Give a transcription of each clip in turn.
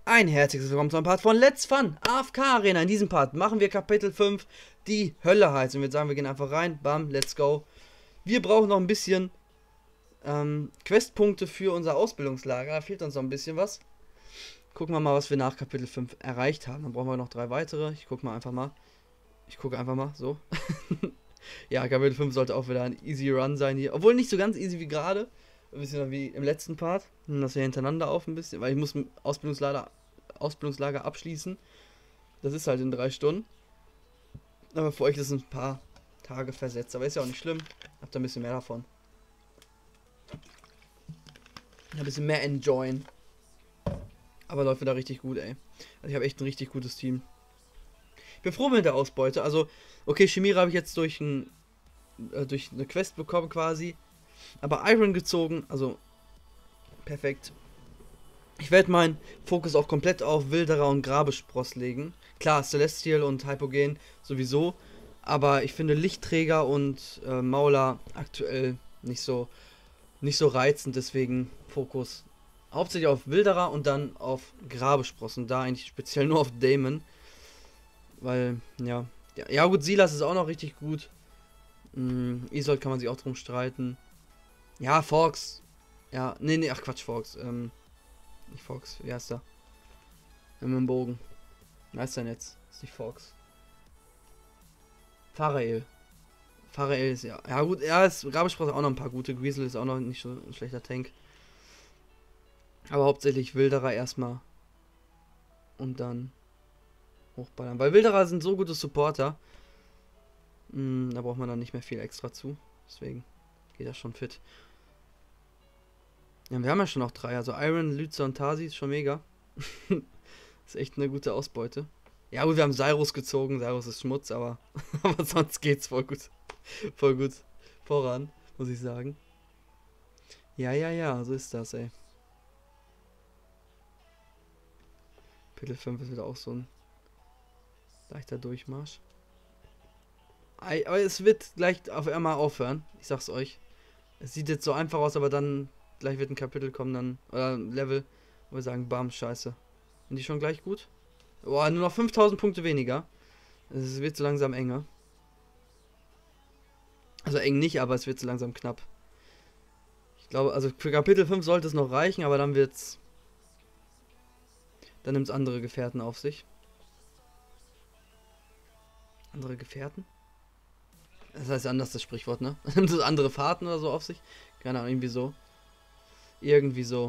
Ein herzliches Willkommen zu einem Part von Let's Fun AFK Arena. In diesem Part machen wir Kapitel 5, die Hölle heißt. Und wir sagen, wir gehen einfach rein, bam, let's go. Wir brauchen noch ein bisschen Questpunkte für unser Ausbildungslager. Da fehlt uns noch ein bisschen was. Gucken wir mal, was wir nach Kapitel 5 erreicht haben. Dann brauchen wir noch 3 weitere. Ich gucke einfach mal, so. Ja, Kapitel 5 sollte auch wieder ein easy Run sein hier. Obwohl nicht so ganz easy wie gerade. Ein bisschen wie im letzten Part. Das wir hintereinander auf ein bisschen. Weil ich muss ein Ausbildungslager abschließen. Das ist halt in 3 Stunden. Aber für euch ist es ein paar Tage versetzt. Aber ist ja auch nicht schlimm. Habt ihr ein bisschen mehr davon. Ein bisschen mehr enjoyen. Aber läuft wieder richtig gut, ey. Also ich habe echt ein richtig gutes Team. Ich bin froh mit der Ausbeute. Also, okay, Chimera habe ich jetzt durch eine Quest bekommen quasi. Aber Iron gezogen, also perfekt. Ich werde meinen Fokus auch komplett auf Wilderer und Grabespross legen. Klar, Celestial und Hypogen sowieso. Aber ich finde Lichtträger und Mauler aktuell nicht so reizend. Deswegen Fokus hauptsächlich auf Wilderer und dann auf Grabespross. Und da eigentlich speziell nur auf Damon. Weil, ja. Ja gut, Silas ist auch noch richtig gut. Isolde kann man sich auch drum streiten. Ja, Fox. Ja, nee, ach Quatsch, Fox. Nicht Fox, wie heißt er? Mit dem Bogen. Wie heißt er jetzt? Ist nicht Fox. Farael. Farael ist ja. Ja gut, er ist Grabespross auch noch ein paar gute. Greasel ist auch noch nicht so ein schlechter Tank. Aber hauptsächlich Wilderer erstmal. Und dann hochballern. Weil Wilderer sind so gute Supporter. Da braucht man dann nicht mehr viel extra zu. Deswegen geht das schon fit. Ja, wir haben ja schon noch 3. Also Iron, Lützer und Tasi ist schon mega. Ist echt eine gute Ausbeute. Ja gut, wir haben Cyrus gezogen. Cyrus ist Schmutz, aber, aber sonst geht's voll gut. Voll gut voran, muss ich sagen. Ja, so ist das, ey. Kapitel 5 ist wieder auch so ein leichter Durchmarsch. Aber es wird gleich auf einmal aufhören. Ich sag's euch. Es sieht jetzt so einfach aus, aber dann gleich wird ein Kapitel kommen, dann. Oder ein Level, wo wir sagen, bam, scheiße. Sind die schon gleich gut? Boah, nur noch 5000 Punkte weniger. Es wird so langsam enger. Also eng nicht, aber es wird so langsam knapp. Ich glaube, also für Kapitel 5 sollte es noch reichen, aber dann wird's. Dann nimmt es andere Gefährten auf sich. Andere Gefährten? Das heißt anders das Sprichwort, ne? Nimmt es andere Fahrten oder so auf sich? Keine Ahnung, irgendwie so. Irgendwie so.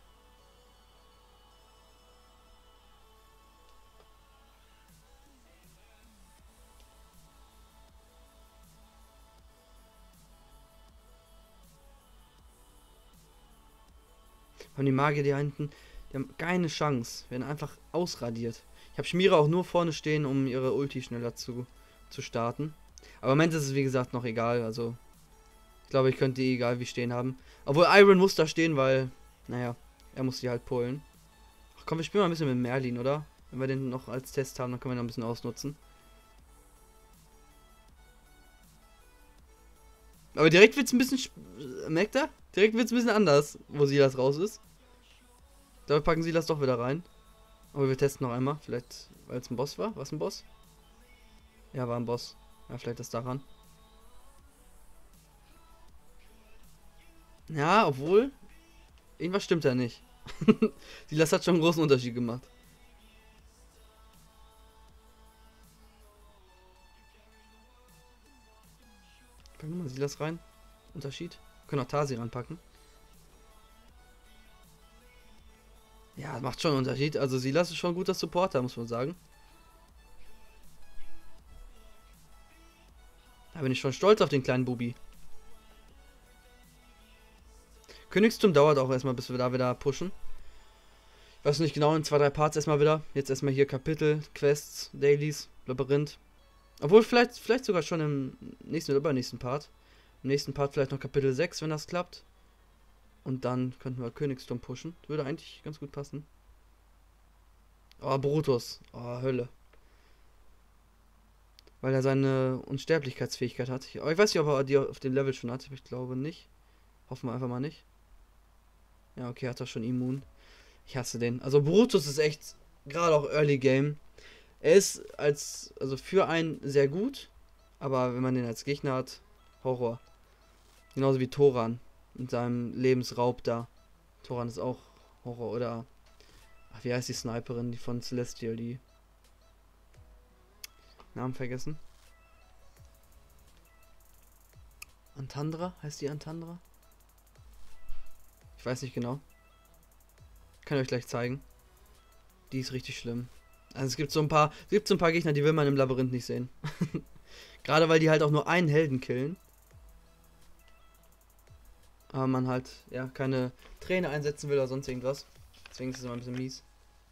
Und die Magier, die hinten, die haben keine Chance. Werden einfach ausradiert. Ich habe Schmiere auch nur vorne stehen, um ihre Ulti schneller zu starten. Aber im Moment ist es wie gesagt noch egal. Also, ich glaube, ich könnte die egal wie stehen haben. Obwohl Iron muss da stehen, weil, naja, er muss die halt pullen. Ach komm, wir spielen mal ein bisschen mit Merlin, oder? Wenn wir den noch als Test haben, dann können wir noch ein bisschen ausnutzen. Aber direkt wird es ein bisschen. Merkt er? Direkt wird es ein bisschen anders, wo Silas raus ist. Da packen Silas doch wieder rein. Aber wir testen noch einmal. Vielleicht, weil es ein Boss war. Was ein Boss? Ja, war ein Boss. Ja, vielleicht ist daran. Ja, obwohl. Irgendwas stimmt da nicht. Silas hat schon einen großen Unterschied gemacht. Packen wir mal Silas rein. Unterschied. Können auch Tasi ranpacken. Ja, macht schon einen Unterschied. Also Silas ist schon ein guter Supporter, muss man sagen. Da bin ich schon stolz auf den kleinen Bubi. Königstum dauert auch erstmal, bis wir da wieder pushen. Ich weiß nicht genau, in 2-3 Parts erstmal wieder. Jetzt erstmal hier Kapitel, Quests, Dailies, Labyrinth. Obwohl vielleicht sogar schon im nächsten oder übernächsten Part. Im nächsten Part vielleicht noch Kapitel 6, wenn das klappt. Und dann könnten wir Königsturm pushen. Würde eigentlich ganz gut passen. Oh, Brutus. Oh, Hölle. Weil er seine Unsterblichkeitsfähigkeit hat. Ich weiß nicht, ob er die auf dem Level schon hat. Ich glaube nicht. Hoffen wir einfach mal nicht. Ja, okay, hat er schon immun. Ich hasse den. Also Brutus ist echt, gerade auch Early Game. Er ist also für einen sehr gut, aber wenn man den als Gegner hat, Horror. Genauso wie Thoran mit seinem Lebensraub da. Thoran ist auch Horror, oder? Ach, wie heißt die Sniperin, die von Celestial, die Namen vergessen? Antandra? Heißt die Antandra? Ich weiß nicht genau. Kann ich euch gleich zeigen. Die ist richtig schlimm. Also es gibt so ein paar Gegner, die will man im Labyrinth nicht sehen. Gerade weil die halt auch nur einen Helden killen. Aber man halt, ja, keine Träne einsetzen will oder sonst irgendwas. Deswegen ist es immer ein bisschen mies.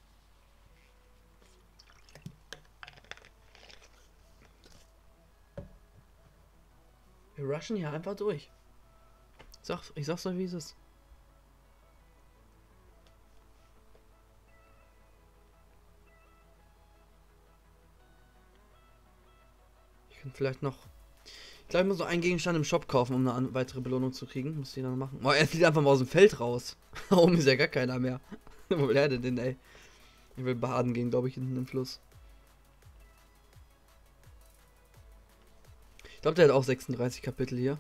Wir rushen hier einfach durch. Ich sag's euch, wie es ist. Ich kann vielleicht noch. Ich glaube, ich muss noch einen Gegenstand im Shop kaufen, um eine weitere Belohnung zu kriegen. Muss ich dann machen. Oh, er fliegt einfach mal aus dem Feld raus. Da oben ist ja gar keiner mehr. Wo will er denn, ey? Ich will baden gehen, glaube ich, hinten im Fluss. Ich glaube, der hat auch 36 Kapitel hier.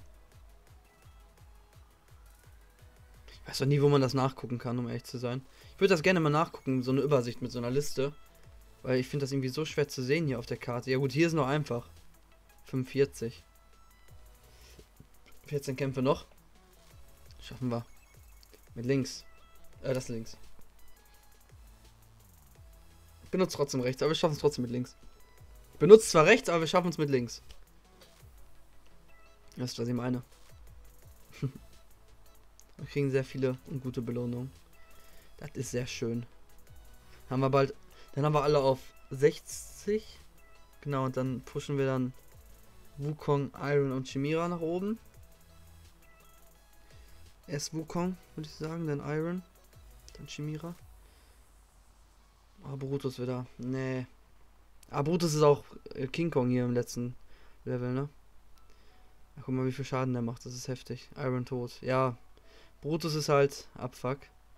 Ich weiß doch nie, wo man das nachgucken kann, um ehrlich zu sein. Ich würde das gerne mal nachgucken, so eine Übersicht mit so einer Liste. Weil ich finde das irgendwie so schwer zu sehen hier auf der Karte. Ja gut, hier ist noch einfach. 45. 14 Kämpfe noch. Schaffen wir. Mit links. Das links. Benutzt trotzdem rechts, aber wir schaffen es trotzdem mit links. Benutzt zwar rechts, aber wir schaffen es mit links. Das ist, was ich meine. Wir kriegen sehr viele und gute Belohnungen. Das ist sehr schön. Haben wir bald. Dann haben wir alle auf 60. Genau, und dann pushen wir dann Wukong, Iron und Chimera nach oben. Erst Wukong, würde ich sagen, dann Iron, dann Chimera. Ah, Brutus wieder. Nee. Ah, Brutus ist auch King Kong hier im letzten Level, ne? Ach, guck mal, wie viel Schaden der macht. Das ist heftig. Iron tot. Ja. Brutus ist halt Abfuck.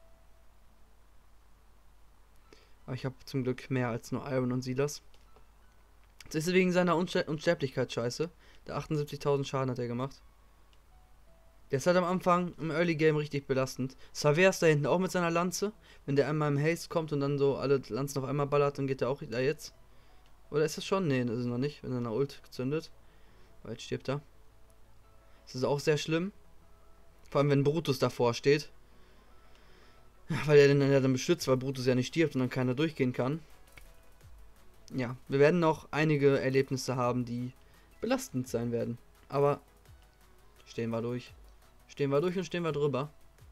Aber ich habe zum Glück mehr als nur Iron und Silas. Das ist wegen seiner Unsterblichkeit scheiße. Der 78.000 Schaden hat er gemacht. Der ist halt am Anfang im Early Game richtig belastend. Xavier ist da hinten auch mit seiner Lanze. Wenn der einmal im Haste kommt und dann so alle Lanzen auf einmal ballert, dann geht der auch da jetzt. Oder ist das schon? Nee, das ist noch nicht. Wenn er eine Ult gezündet. Aber jetzt stirbt er. Das ist auch sehr schlimm. Vor allem, wenn Brutus davor steht. Weil er den ja dann beschützt, weil Brutus ja nicht stirbt und dann keiner durchgehen kann. Ja, wir werden noch einige Erlebnisse haben, die belastend sein werden. Aber stehen wir durch. Stehen wir durch und stehen wir drüber.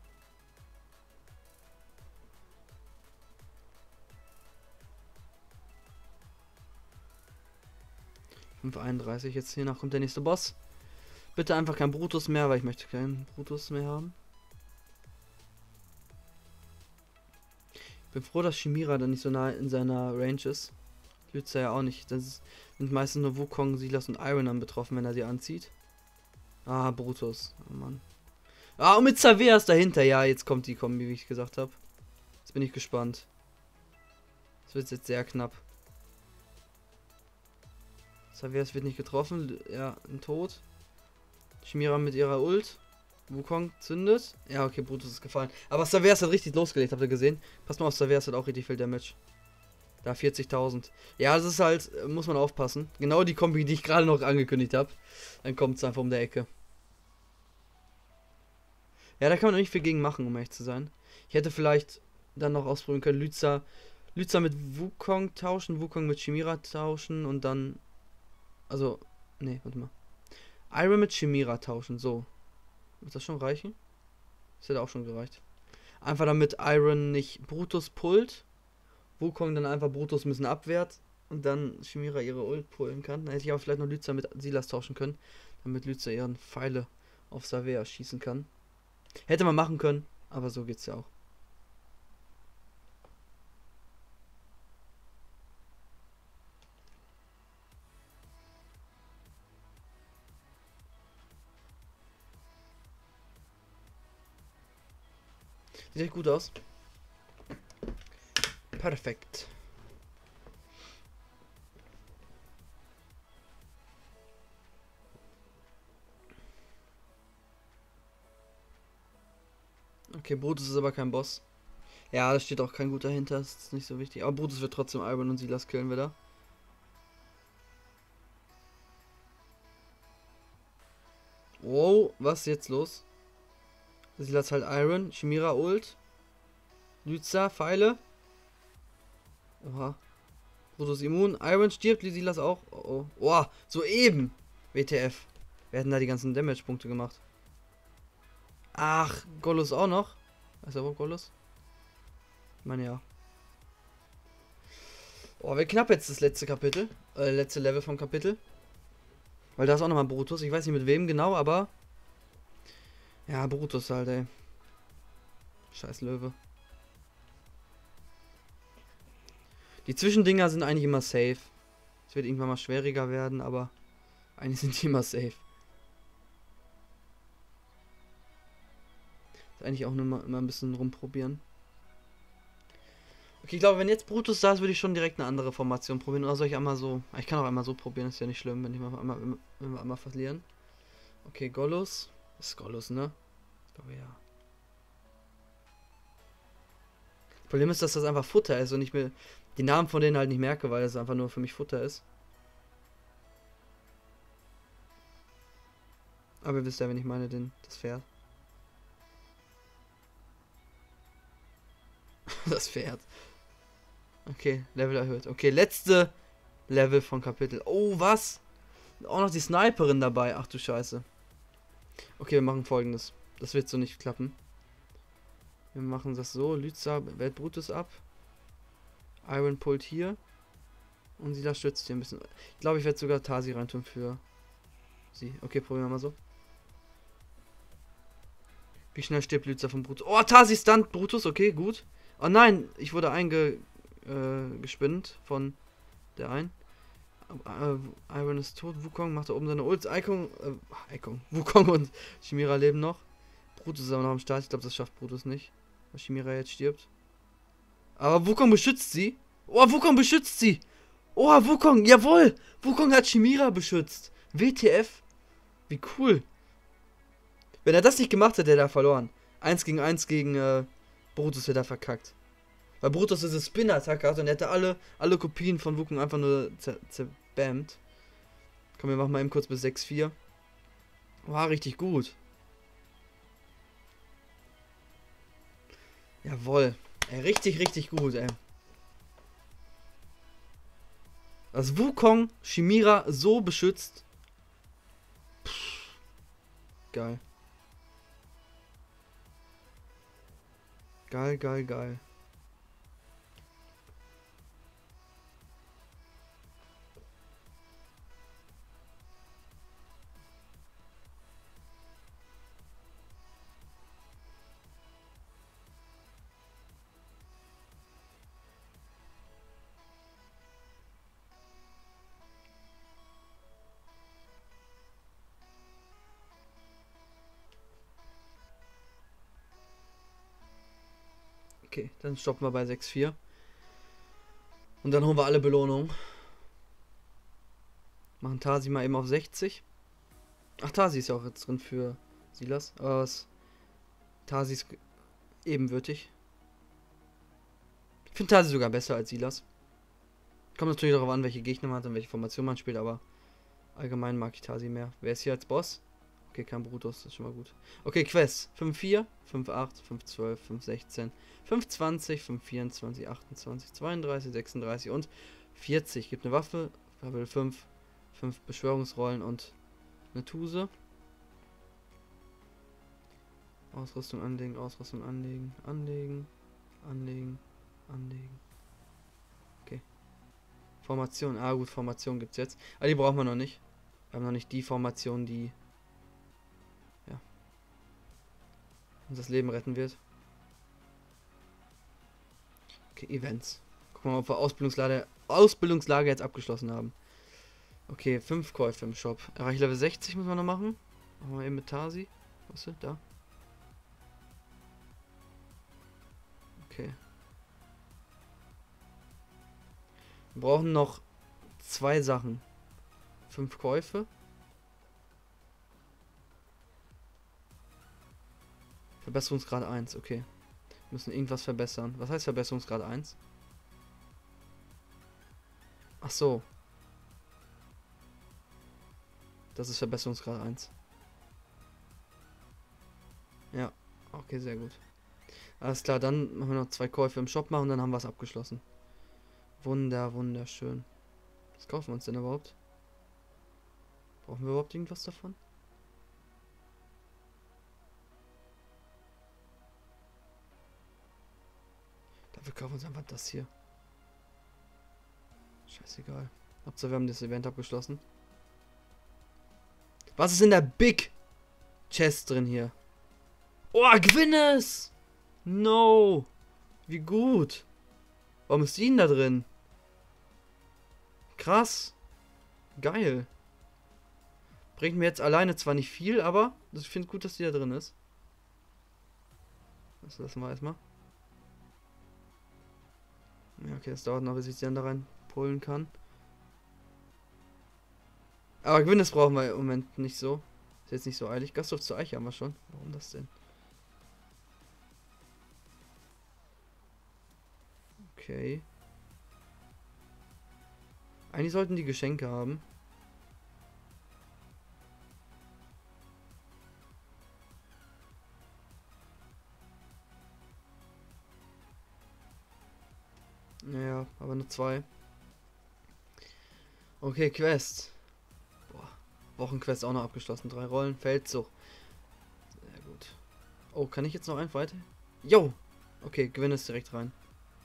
.31, jetzt hiernach kommt der nächste Boss. Bitte einfach kein Brutus mehr, weil ich möchte keinen Brutus mehr haben. Ich bin froh, dass Chimera dann nicht so nah in seiner Range ist. Lützer ja auch nicht. Das sind meistens nur Wukong, Silas und Iron dann betroffen, wenn er sie anzieht. Ah, Brutus. Oh Mann. Ah, und mit Xavier ist dahinter. Ja, jetzt kommt die Kombi, wie ich gesagt habe. Jetzt bin ich gespannt. Das wird jetzt sehr knapp. Xavier wird nicht getroffen. Ja, ein Tod. Chimera mit ihrer Ult. Wukong zündet. Ja, okay, Brutus ist gefallen. Aber Xavier hat richtig losgelegt, habt ihr gesehen? Passt mal auf, Xavier hat auch richtig viel Damage. Da 40.000. Ja, das ist halt, muss man aufpassen. Genau die Kombi, die ich gerade noch angekündigt habe. Dann kommt es einfach um der Ecke. Ja, da kann man nicht viel gegen machen, um ehrlich zu sein. Ich hätte vielleicht dann noch ausprobieren können, Lützer mit Wukong tauschen, Wukong mit Chimera tauschen und dann. Also, nee, warte mal. Iron mit Chimera tauschen, so. Wird das schon reichen? Das hätte auch schon gereicht. Einfach damit Iron nicht Brutus pullt. Wukong dann einfach Brutus ein bisschen abwehrt. Und dann Chimera ihre Ult pullen kann. Dann hätte ich auch vielleicht noch Lützer mit Silas tauschen können. Damit Lützer ihren Pfeile auf Xavier schießen kann. Hätte man machen können, aber so geht's ja auch. Sieht echt gut aus. Perfekt. Okay, Brutus ist aber kein Boss. Ja, da steht auch kein guter hinter, das ist nicht so wichtig. Aber Brutus wird trotzdem Iron und Silas killen wieder. Wow, was ist jetzt los? Silas halt Iron, Chimera Ult. Lyza, Pfeile. Oha. Brutus immun, Iron stirbt, Silas auch. Oh, oh. Oh, soeben. WTF. Wir hätten da die ganzen Damage-Punkte gemacht. Ach, Gollus auch noch. Ist aber Gollus? Ich meine ja. Oh, wir knapp jetzt das letzte Kapitel. Letzte Level vom Kapitel. Weil da ist auch nochmal Brutus. Ich weiß nicht mit wem genau, aber. Ja, Brutus halt, ey. Scheiß Löwe. Die Zwischendinger sind eigentlich immer safe. Es wird irgendwann mal schwieriger werden, aber eigentlich sind die immer safe. Ist eigentlich auch nur mal, immer ein bisschen rumprobieren. Okay, ich glaube, wenn jetzt Brutus da ist, würde ich schon direkt eine andere Formation probieren. Oder soll ich einmal so. Ich kann auch einmal so probieren, ist ja nicht schlimm, wenn wir einmal verlieren. Okay, Gollus. Das ist Gollus, ne? Ich glaube ja. Das Problem ist, dass das einfach Futter ist und ich mir die Namen von denen halt nicht merke, weil das einfach nur für mich Futter ist. Aber ihr wisst ja, wenn ich meine, das Pferd. Das Pferd. Okay, Level erhöht. Okay, letzte Level von Kapitel. Oh, was? Auch noch die Sniperin dabei. Ach du Scheiße. Okay, wir machen Folgendes. Das wird so nicht klappen. Wir machen das so. Lyza wählt Brutus ab. Iron pullt hier. Und Silas stützt hier ein bisschen. Ich glaube, ich werde sogar Tasi reintun für sie. Okay, probieren wir mal so. Wie schnell stirbt Lyza von Brutus? Oh, Tasi stunt Brutus. Okay, gut. Oh nein, ich wurde gespinnt von der einen. Iron ist tot. Wukong macht da oben seine Ults. Wukong und Chimera leben noch. Brutus ist aber noch am Start. Ich glaube, das schafft Brutus nicht. Weil Chimera jetzt stirbt. Aber Wukong beschützt sie. Oh, Wukong beschützt sie. Oh, Wukong. Jawohl. Wukong hat Chimera beschützt. WTF. Wie cool. Wenn er das nicht gemacht hätte, hätte er verloren. 1 gegen 1 gegen Brutus hätte er verkackt. Weil Brutus diese Spin-Attacke hat und er hätte alle Kopien von Wukong einfach nur zerbammt. Komm, wir machen mal eben kurz bis 6-4. War richtig gut. Jawohl. Ey, richtig, richtig gut, ey. Dass Wukong Chimera so beschützt. Pff, geil. Geil, geil, geil. Okay, dann stoppen wir bei 6-4. Und dann holen wir alle Belohnungen. Machen Tasi mal eben auf 60. Ach, Tasi ist ja auch jetzt drin für Silas. Aber Tasi ist ebenwürdig. Ich finde Tasi sogar besser als Silas. Kommt natürlich darauf an, welche Gegner man hat und welche Formation man spielt, aber allgemein mag ich Tasi mehr. Wer ist hier als Boss? Okay, kein Brutus, das ist schon mal gut. Okay, Quest. 5-4, 5-8, 5-12, 5-16, 5-20, 5-24, 28, 32, 36 und 40. Gibt eine Waffe, Level 5, 5 Beschwörungsrollen und eine Tuse. Ausrüstung anlegen, Ausrüstung anlegen, anlegen, anlegen, anlegen. Okay. Formation, gut, Formation gibt's jetzt. Aber die brauchen wir noch nicht. Wir haben noch nicht die Formation, die uns das Leben retten wird. Okay, Events. Gucken wir mal, ob wir Ausbildungslager jetzt abgeschlossen haben. Okay, 5 Käufe im Shop. Erreicht Level 60 müssen wir noch machen. Machen wir eben mit Tasi. Was ist da? Okay. Wir brauchen noch 2 Sachen. 5 Käufe. Verbesserungsgrad 1, okay. Wir müssen irgendwas verbessern. Was heißt Verbesserungsgrad 1? Ach so. Das ist Verbesserungsgrad 1. Ja, okay, sehr gut. Alles klar, dann machen wir noch 2 Käufe im Shop machen und dann haben wir es abgeschlossen. Wunderschön. Was kaufen wir uns denn überhaupt? Brauchen wir überhaupt irgendwas davon? Wir kaufen uns einfach das hier. Scheißegal. Hauptsache wir haben das Event abgeschlossen. Was ist in der Big Chest drin hier? Oh, Gwyneth! No! Wie gut! Warum ist die denn da drin? Krass. Geil. Bringt mir jetzt alleine zwar nicht viel, aber ich finde gut, dass die da drin ist. Das lassen wir erstmal. Ja, okay, das dauert noch, bis ich sie dann da rein pullen kann. Aber Gwyneth brauchen wir im Moment nicht so. Ist jetzt nicht so eilig. Gasthof zur Eiche haben wir schon. Warum das denn? Okay. Eigentlich sollten die Geschenke haben. Naja, aber nur 2. Okay, Quest. Boah. Wochenquest auch noch abgeschlossen. 3 Rollen. Feldzug. Sehr gut. Oh, kann ich jetzt noch einen weiter? Jo! Okay, gewinne es direkt rein.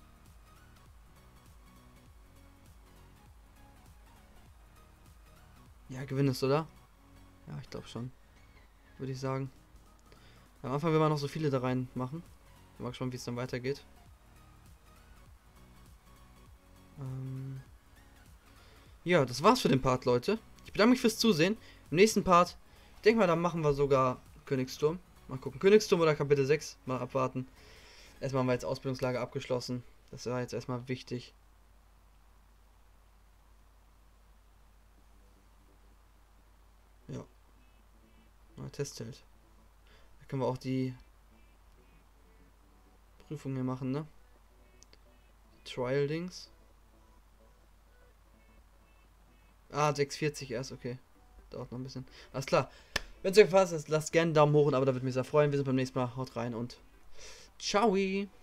Ja, gewinne es, oder? Ja, ich glaube schon. Würde ich sagen. Am Anfang will man noch so viele da rein machen. Ich mag schon, wie es dann weitergeht. Ja, das war's für den Part, Leute. Ich bedanke mich fürs Zusehen. Im nächsten Part, ich denke mal, da machen wir sogar Königsturm. Mal gucken, Königsturm oder Kapitel 6. Mal abwarten. Erstmal haben wir jetzt Ausbildungslager abgeschlossen. Das war jetzt erstmal wichtig. Ja. Neuer Testzelt. Da können wir auch die Prüfung hier machen, ne? Trial-Dings. Ah, 640 erst, okay. Dauert noch ein bisschen. Alles klar. Wenn es euch gefallen hat, lasst gerne einen Daumen hoch, aber da würde mich sehr freuen. Wir sehen beim nächsten Mal. Haut rein und ciao.